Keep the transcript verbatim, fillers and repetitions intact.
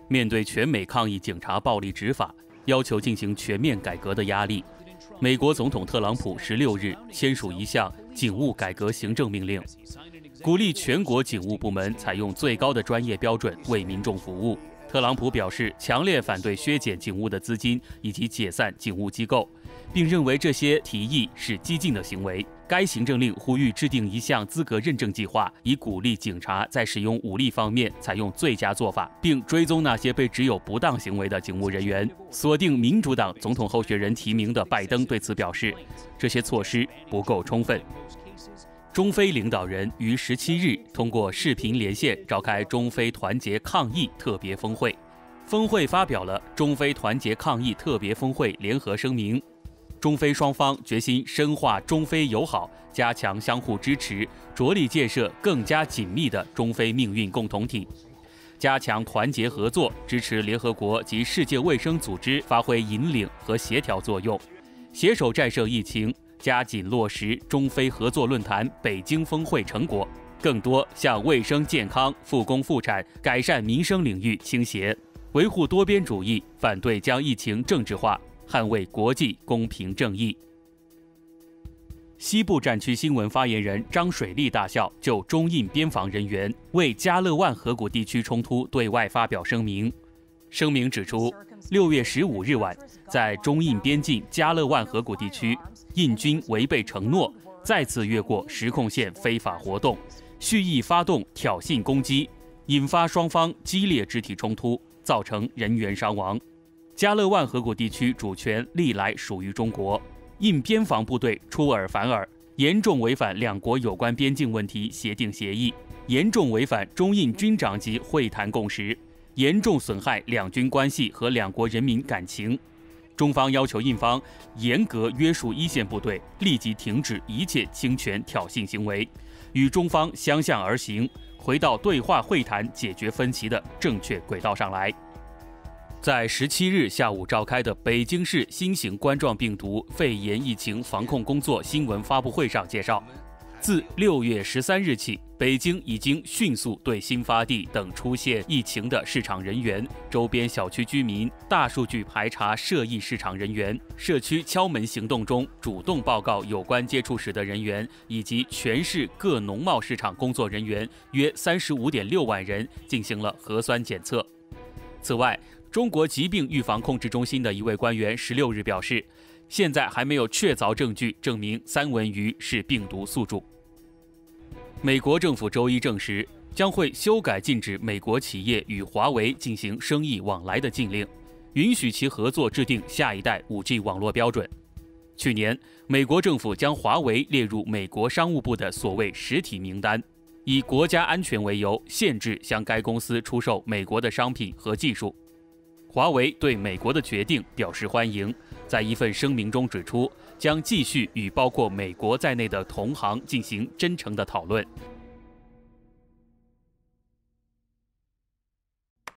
面对全美抗议警察暴力执法，要求进行全面改革的压力，美国总统特朗普十六日签署一项警务改革行政命令，鼓励全国警务部门采用最高的专业标准为民众服务。特朗普表示，强烈反对削减警务的资金以及解散警务机构，并认为这些提议是激进的行为。该行政令呼吁制定一项资格认证计划，以鼓励警察在使用武力方面采用最佳做法，并追踪那些被指有不当行为的警务人员。锁定民主党总统候选人提名的拜登对此表示，这些措施不够充分。中非领导人于十七日通过视频连线召开中非团结抗疫特别峰会，峰会发表了中非团结抗疫特别峰会联合声明。中非双方决心深化中非友好，加强相互支持，着力建设更加紧密的中非命运共同体，加强团结合作，支持联合国及世界卫生组织发挥引领和协调作用，携手战胜疫情，加紧落实中非合作论坛北京峰会成果，更多向卫生健康、复工复产、改善民生领域倾斜，维护多边主义，反对将疫情政治化，捍卫国际公平正义。西部战区新闻发言人张水利大校就中印边防人员为加勒万河谷地区冲突对外发表声明。声明指出，六月十五日晚，在中印边境加勒万河谷地区，印军违背承诺，再次越过实控线非法活动，蓄意发动挑衅攻击，引发双方激烈肢体冲突，造成人员伤亡。加勒万河谷地区主权历来属于中国，印边防部队出尔反尔，严重违反两国有关边境问题协定协议，严重违反中印军长级会谈共识，严重损害两军关系和两国人民感情。中方要求印方严格约束一线部队，立即停止一切侵权挑衅行为，与中方相向而行，回到对话会谈解决分歧的正确轨道上来。在十七日下午召开的北京市新型冠状病毒肺炎疫情防控工作新闻发布会上介绍，自六月十三日起，北京已经迅速对新发地等出现疫情的市场人员、周边小区居民大数据排查涉疫市场人员、社区敲门行动中主动报告有关接触史的人员，以及全市各农贸市场工作人员约三十五点六万人进行了核酸检测。此外，中国疾病预防控制中心的一位官员十六日表示，现在还没有确凿证据证明三文鱼是病毒宿主。美国政府周一证实，将会修改禁止美国企业与华为进行生意往来的禁令，允许其合作制定下一代 五 G 网络标准。去年，美国政府将华为列入美国商务部的所谓实体名单，以国家安全为由，限制向该公司出售美国的商品和技术。华为对美国的决定表示欢迎，在一份声明中指出，将继续与包括美国在内的同行进行真诚的讨论。